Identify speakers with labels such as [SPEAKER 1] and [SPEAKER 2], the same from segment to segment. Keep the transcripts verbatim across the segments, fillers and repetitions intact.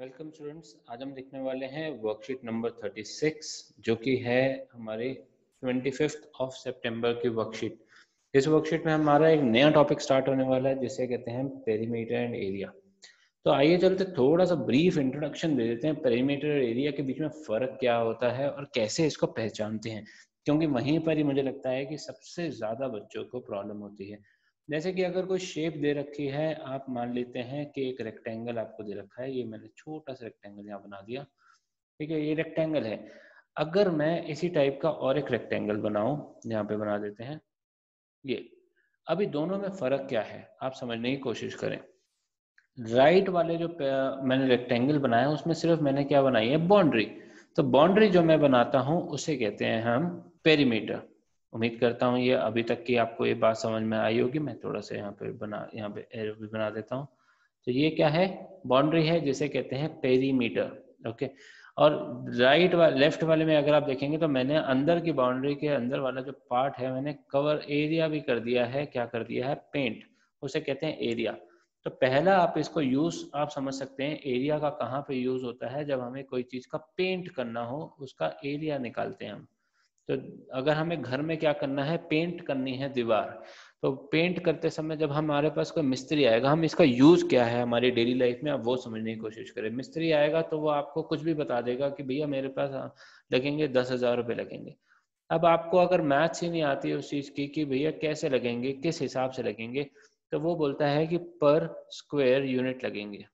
[SPEAKER 1] Welcome students, आज हम देखने वाले हैं वर्कशीट नंबर छत्तीस जो कि है हमारे पच्चीस ऑफ सितंबर की वर्कशीट। इस वर्कशीट में हमारा एक नया टॉपिक स्टार्ट होने वाला है जिसे कहते हैं पेरीमीटर एंड एरिया। तो आइए चलते थोड़ा सा ब्रीफ इंट्रोडक्शन दे देते हैं पेरीमीटर और एरिया के बीच में फ़र्क क्या होता है और कैसे इसको पहचानते हैं, क्योंकि वहीं पर ही मुझे लगता है कि सबसे ज़्यादा बच्चों को प्रॉब्लम होती है। जैसे कि अगर कोई शेप दे रखी है, आप मान लेते हैं कि एक रेक्टेंगल आपको दे रखा है, ये मैंने छोटा सा रेक्टेंगल यहाँ बना दिया, ठीक है, ये रेक्टेंगल है। अगर मैं इसी टाइप का और एक रेक्टेंगल बनाऊं, यहाँ पे बना देते हैं ये, अभी दोनों में फ़र्क क्या है आप समझने की कोशिश करें। राइट वाले जो मैंने रेक्टेंगल बनाया उसमें सिर्फ मैंने क्या बनाई है, बाउंड्री। तो बाउंड्री जो मैं बनाता हूँ उसे कहते हैं हम पेरीमीटर। उम्मीद करता हूँ ये अभी तक की आपको ये बात समझ में आई होगी। मैं थोड़ा सा यहाँ पे बना यहाँ पे एरो भी बना देता हूँ। तो ये क्या है, बाउंड्री है जिसे कहते हैं पेरीमीटर। ओके, और राइट वा लेफ्ट वाले में अगर आप देखेंगे तो मैंने अंदर की बाउंड्री के अंदर वाला जो पार्ट है मैंने कवर एरिया भी कर दिया है, क्या कर दिया है, पेंट, उसे कहते हैं एरिया। तो पहला आप इसको यूज आप समझ सकते हैं एरिया का कहाँ पे यूज होता है, जब हमें कोई चीज का पेंट करना हो उसका एरिया निकालते हैं हम। तो अगर हमें घर में क्या करना है, पेंट करनी है दीवार, तो पेंट करते समय जब हमारे पास कोई मिस्त्री आएगा, हम इसका यूज क्या है हमारी डेली लाइफ में, आप वो समझने की कोशिश करें। मिस्त्री आएगा तो वो आपको कुछ भी बता देगा कि भैया मेरे पास लगेंगे दस हजार रुपये लगेंगे। अब आपको अगर मैथ्स ही नहीं आती है उस चीज की कि भैया कैसे लगेंगे, किस हिसाब से लगेंगे, तो वो बोलता है कि पर स्क्वायर यूनिट लगेंगे,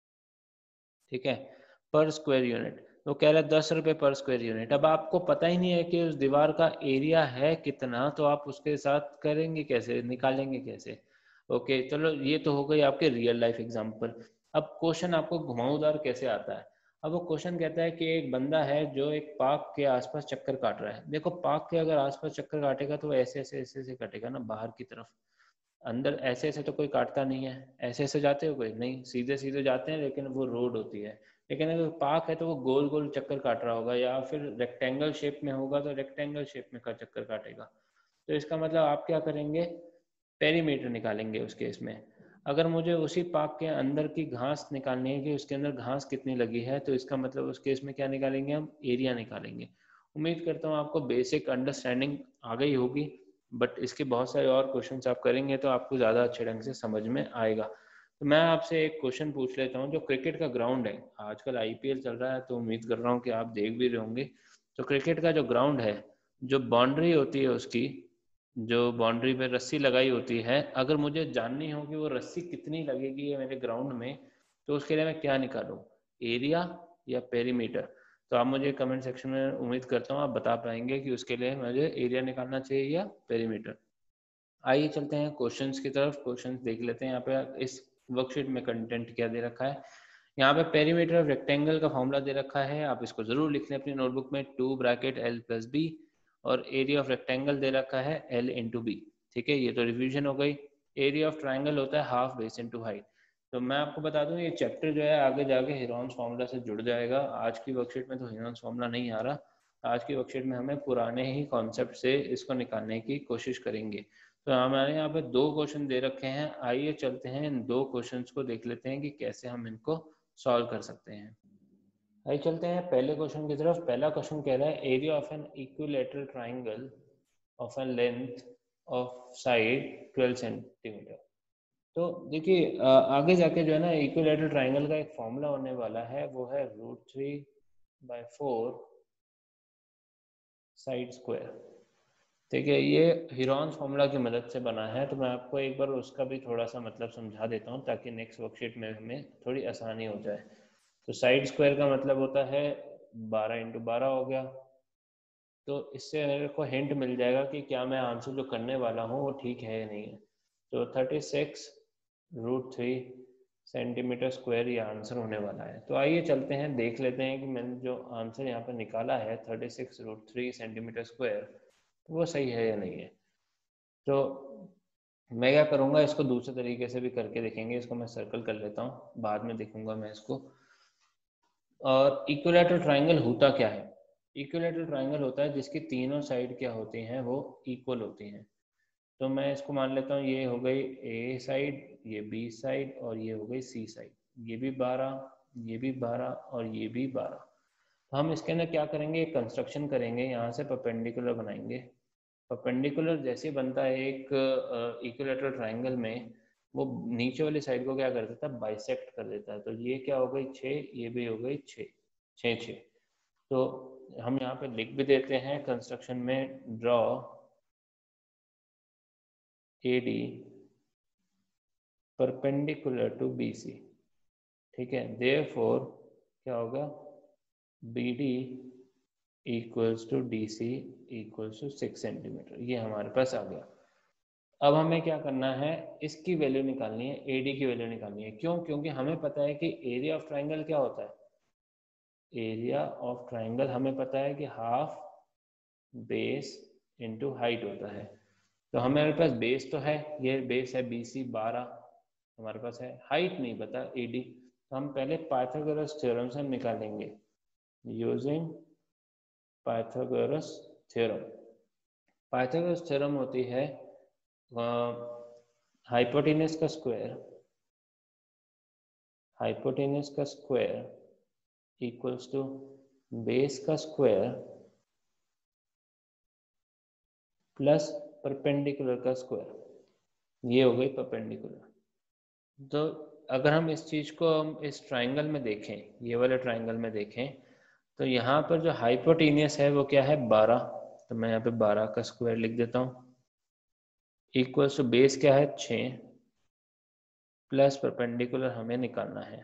[SPEAKER 1] ठीक है, पर स्क्वायर यूनिट। वो कह रहा है दस रुपए पर स्क्वायर यूनिट। अब आपको पता ही नहीं है कि उस दीवार का एरिया है कितना, तो आप उसके साथ करेंगे कैसे, निकालेंगे कैसे। ओके चलो, ये तो हो गई आपके रियल लाइफ एग्जांपल। अब क्वेश्चन आपको घुमाऊदार कैसे आता है। अब वो क्वेश्चन कहता है कि एक बंदा है जो एक पार्क के आसपास चक्कर काट रहा है। देखो पार्क के अगर आसपास चक्कर काटेगा तो ऐसे ऐसे ऐसे ऐसे काटेगा ना बाहर की तरफ, अंदर ऐसे ऐसे तो कोई काटता नहीं है। ऐसे ऐसे जाते हो कोई नहीं, सीधे सीधे जाते हैं, लेकिन वो रोड होती है। लेकिन अगर पार्क है तो वो गोल गोल चक्कर काट रहा होगा, या फिर रेक्टेंगल शेप में होगा तो रेक्टेंगल शेप में का चक्कर काटेगा। तो इसका मतलब आप क्या करेंगे, पेरीमीटर निकालेंगे उस केस में। अगर मुझे उसी पार्क के अंदर की घास निकालनी है कि उसके अंदर घास कितनी लगी है, तो इसका मतलब उस केस में क्या निकालेंगे, हम एरिया निकालेंगे। उम्मीद करता हूँ आपको बेसिक अंडरस्टैंडिंग आ गई होगी, बट इसके बहुत सारे और क्वेश्चंस आप करेंगे तो आपको ज़्यादा अच्छे ढंग से समझ में आएगा। तो मैं आपसे एक क्वेश्चन पूछ लेता हूँ। जो क्रिकेट का ग्राउंड है, आजकल आईपीएल चल रहा है तो उम्मीद कर रहा हूँ कि आप देख भी रहे होंगे। तो क्रिकेट का जो ग्राउंड है, जो बाउंड्री होती है उसकी, जो बाउंड्री पे रस्सी लगाई होती है, अगर मुझे जाननी हो कि वो रस्सी कितनी लगेगी है मेरे ग्राउंड में, तो उसके लिए मैं क्या निकालूं, एरिया या पेरीमीटर। तो आप मुझे कमेंट सेक्शन में, उम्मीद करता हूँ आप बता पाएंगे कि उसके लिए मुझे एरिया निकालना चाहिए या पेरीमीटर। आइए चलते हैं क्वेश्चंस की तरफ, क्वेश्चंस देख लेते हैं। यहाँ पे इस वर्कशीट में कंटेंट क्या दे रखा है। यहाँ पे पेरीमीटर ऑफ रेक्टेंगल का फॉर्मूला दे रखा है, आप इसको जरूर लिख लें अपनी नोटबुक में, two bracket L plus B, और एरिया ऑफ रेक्टेंगल दे रखा है एल इंटू बी। ठीक है, ये तो रिवीजन हो गई। एरिया ऑफ ट्राइंगल होता है हाफ बेस इंटू हाइट। तो मैं आपको बता दूं ये चैप्टर जो है आगे जाके हेरॉन्स फार्मूला से जुड़ जाएगा। आज की वर्कशीट में तो हेरॉन्स फार्मूला नहीं आ रहा, आज की वर्कशीट में हमें पुराने ही कॉन्सेप्ट से इसको निकालने की कोशिश करेंगे। तो हमारे यहाँ पे दो क्वेश्चन दे रखे हैं, आइए चलते हैं इन दो क्वेश्चंस को देख लेते हैं कि कैसे हम इनको सॉल्व कर सकते हैं। आइए चलते हैं पहले क्वेश्चन की तरफ। पहला क्वेश्चन कह रहा है area of an equilateral triangle of an length of side twelve centimetre. तो देखिए आगे जाके जो है ना इक्विलेटरल ट्राइंगल का एक फॉर्मूला होने वाला है, वो है root three by four side square. ठीक है, ये हेरॉन्स फॉर्मूला की मदद से बना है। तो मैं आपको एक बार उसका भी थोड़ा सा मतलब समझा देता हूँ ताकि नेक्स्ट वर्कशीट में हमें थोड़ी आसानी हो जाए। तो साइड स्क्वायर का मतलब होता है बारह इंटू बारह हो गया। तो इससे मेरे को हिंट मिल जाएगा कि क्या मैं आंसर जो करने वाला हूँ वो ठीक है या नहीं है। तो thirty six root three centimetre square ये आंसर होने वाला है। तो आइए चलते हैं देख लेते हैं कि मैंने जो आंसर यहाँ पर निकाला है thirty six root three centimetre square, वो सही है या नहीं है। तो मैं क्या करूँगा, इसको दूसरे तरीके से भी करके देखेंगे। इसको मैं सर्कल कर लेता हूँ, बाद में देखूंगा मैं इसको। और इक्विलेटरल ट्राइंगल होता क्या है, इक्विलेटरल ट्राइंगल होता है जिसकी तीनों साइड क्या होती हैं, वो इक्वल होती हैं। तो मैं इसको मान लेता हूँ ये हो गई ए साइड, ये बी साइड और ये हो गई सी साइड। ये भी बारह, ये भी बारह और ये भी बारह। तो हम इसके अंदर क्या करेंगे, कंस्ट्रक्शन करेंगे, यहाँ से परपेंडिकुलर बनाएंगे। परपेंडिकुलर जैसे बनता है एक इक्विलैटरल ट्राइंगल में, वो नीचे वाली साइड को क्या कर देता है, बाइसेक्ट कर देता है। तो ये क्या हो गई छः, ये भी हो गई छः, छः छः। तो हम यहाँ पे लिख भी देते हैं कंस्ट्रक्शन में, draw A D perpendicular to B C. ठीक है, देयरफॉर क्या होगा, B D equals to D C equals to six centimetre. ये हमारे पास आ गया। अब हमें क्या करना है, इसकी वैल्यू निकालनी है, ए डी की वैल्यू निकालनी है। क्यों? क्योंकि हमें पता है कि एरिया ऑफ ट्राइंगल क्या होता है, एरिया ऑफ ट्राइंगल हमें पता है कि हाफ बेस इंटू हाइट होता है। तो हमारे पास बेस तो है, ये बेस है बी सी बारह हमारे पास है, हाइट नहीं पता ए डी। तो हम पहले पाइथागोरस थ्योरम से हम निकालेंगे, using Pythagoras theorem. Pythagoras theorem होती है हाइपोटेनस का स्क्वायर, हाइपोटेनस का स्क्वायर इक्वल्स टू बेस का स्क्वायर प्लस परपेंडिकुलर का स्क्वायर। ये हो गई परपेंडिकुलर। तो अगर हम इस चीज को हम इस ट्राइंगल में देखें, ये वाले ट्राइंगल में देखें, तो यहाँ पर जो हाइपोटेनियस है वो क्या है, बारह। तो मैं यहाँ पे बारह का स्क्वायर लिख देता हूँ, इक्वल्स टू बेस क्या है छः, प्लस परपेंडिकुलर हमें निकालना है।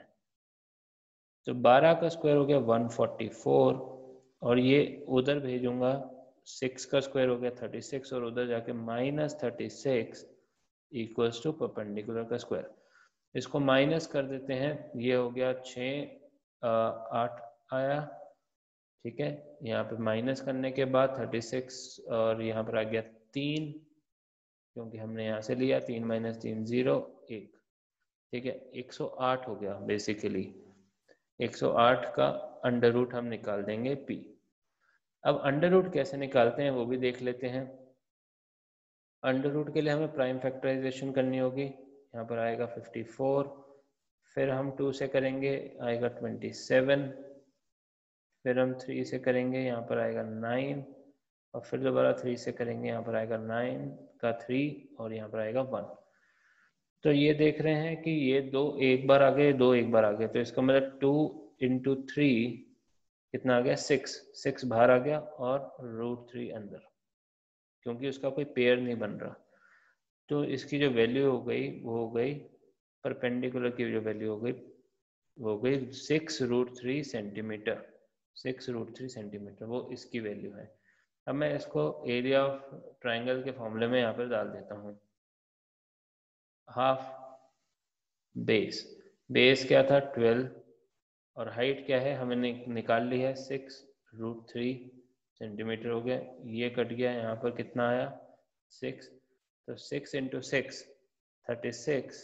[SPEAKER 1] तो बारह का स्क्वायर हो गया वन फोर्टी फोर, और ये उधर भेजूंगा, सिक्स का स्क्वायर हो गया थर्टी सिक्स, और उधर जाके minus thirty six equals to perpendicular का स्क्वायर। इसको माइनस कर देते हैं, ये हो गया छः आठ आया। ठीक है, यहाँ पे माइनस करने के बाद थर्टी सिक्स और यहाँ पर आ गया तीन, क्योंकि हमने यहाँ से लिया, तीन माइनस तीन जीरो एक। ठीक है, एक सौ आठ हो गया बेसिकली। एक सौ आठ का अंडर रूट हम निकाल देंगे p। अब अंडर रूट कैसे निकालते हैं वो भी देख लेते हैं। अंडर रूट के लिए हमें प्राइम फैक्टराइजेशन करनी होगी। यहाँ पर आएगा फिफ्टी फोर, फिर हम टू से करेंगे आएगा ट्वेंटी सेवन, फिर हम थ्री से करेंगे यहाँ पर आएगा नाइन, और फिर दोबारा थ्री से करेंगे यहाँ पर आएगा नाइन का थ्री, और यहाँ पर आएगा वन। तो ये देख रहे हैं कि ये दो एक बार आ गए, दो एक बार आ गए, तो इसका मतलब टू इंटू थ्री कितना आ गया, सिक्स। सिक्स बाहर आ गया और रूट थ्री अंदर, क्योंकि उसका कोई पेयर नहीं बन रहा। तो इसकी जो वैल्यू हो गई वो हो गई, परपेंडिकुलर की जो वैल्यू हो गई वो हो गई six root three centimetre. Six root three centimetre वो इसकी वैल्यू है। अब मैं इसको एरिया ऑफ ट्राइंगल के फॉर्मूले में यहाँ पर डाल देता हूँ। हाफ बेस, बेस क्या था ट्वेल्व, और हाइट क्या है हमें निकाल ली है सिक्स रूट थ्री सेंटीमीटर हो गया। ये कट गया, यहाँ पर कितना आया सिक्स, तो six into six thirty six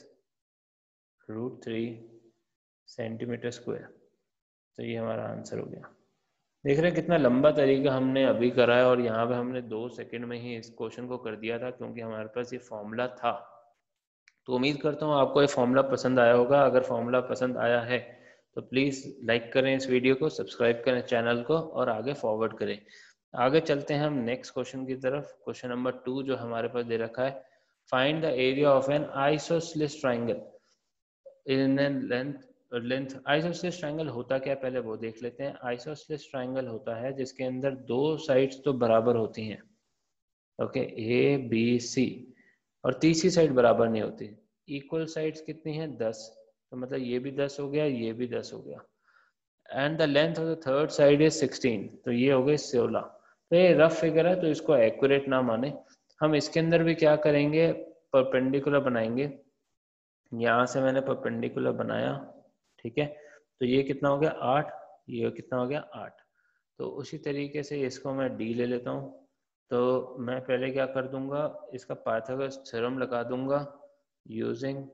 [SPEAKER 1] root three centimetre square. तो ये हमारा आंसर हो गया। देख रहे हैं कितना लंबा तरीका हमने अभी करा है, और यहाँ पे हमने दो सेकंड में ही इस क्वेश्चन को कर दिया था, क्योंकि हमारे पास ये फॉर्मूला था। तो उम्मीद करता हूँ आपको ये फॉर्मूला पसंद आया होगा। अगर फॉर्मूला पसंद आया है तो प्लीज़ लाइक करें इस वीडियो को, सब्सक्राइब करें चैनल को, और आगे फॉरवर्ड करें। आगे चलते हैं हम नेक्स्ट क्वेश्चन की तरफ। क्वेश्चन नंबर टू जो हमारे पास दे रखा है, find the area of an isosceles triangle in length length isosceles triangle होता क्या है पहले वो देख लेते हैं। आइसोसेलेस ट्राइंगल होता है जिसके अंदर दो साइड्स तो बराबर होती हैं, ओके, ए बी सी, और तीसरी साइड बराबर नहीं होती। इक्वल साइड्स कितनी हैं, दस। तो मतलब ये भी दस हो गया, ये भी दस हो गया। And the length of the third side is sixteen, तो ये हो गई सोलह। तो ये रफ फिगर है, तो इसको एक्यूरेट ना माने। हम इसके अंदर भी क्या करेंगे, परपेंडिकुलर बनाएंगे। यहाँ से मैंने परपेंडिकुलर बनाया, ठीक है। तो ये कितना हो गया आठ, ये कितना हो गया आठ। तो उसी तरीके से इसको मैं डी ले लेता हूँ। तो मैं पहले क्या कर दूंगा, इसका पाइथागोरस थ्योरम लगा दूंगा, using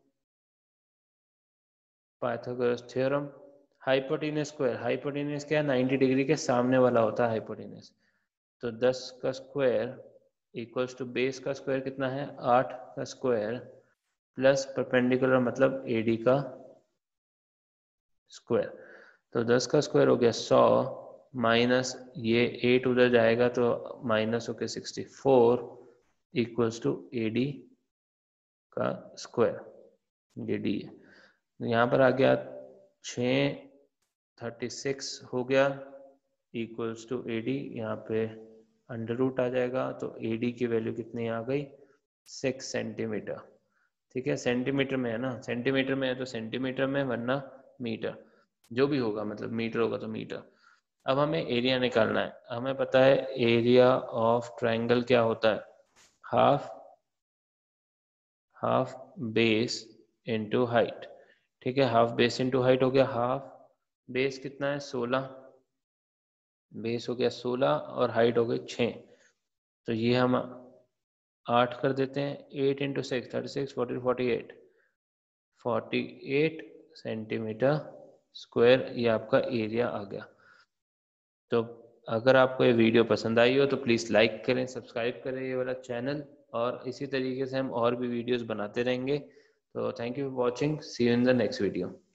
[SPEAKER 1] Pythagoras theorem. Hypotenuse square, hypotenuse क्या है, नाइन्टी डिग्री के सामने वाला होता है हाइपोटेनस। तो दस का स्क्वायर इक्वल्स टू बेस का स्क्वायर कितना है, आठ का स्क्वायर, प्लस परपेंडिकुलर मतलब एडी का स्क्वायर। तो दस का स्क्वायर हो गया सौ, माइनस ये एट उधर जाएगा तो माइनस हो गया sixty four equals to A D का स्क्वायर, ये डी है। यहाँ पर आ गया छः थर्टी सिक्स हो गया इक्वल्स टू ए डी, यहाँ पे अंडर रूट आ जाएगा तो ए डी की वैल्यू कितनी आ गई, सिक्स सेंटीमीटर। ठीक है, सेंटीमीटर में है ना, सेंटीमीटर में है तो सेंटीमीटर में, वरना मीटर, जो भी होगा, मतलब मीटर होगा तो मीटर। अब हमें एरिया निकालना है। हमें पता है एरिया ऑफ ट्रायंगल क्या होता है, half half base into height. ठीक है, हाफ बेस इंटू हाइट हो गया, हाफ बेस कितना है सोलह, बेस हो गया सोलह और हाइट हो गई छः, तो ये हम आठ कर देते हैं, eight into six thirty six, forty forty eight forty eight centimetre square, ये आपका एरिया आ गया। तो अगर आपको ये वीडियो पसंद आई हो तो प्लीज़ लाइक करें, सब्सक्राइब करें ये वाला चैनल, और इसी तरीके से हम और भी वीडियोस बनाते रहेंगे। तो thank you for watching, see you in the next video.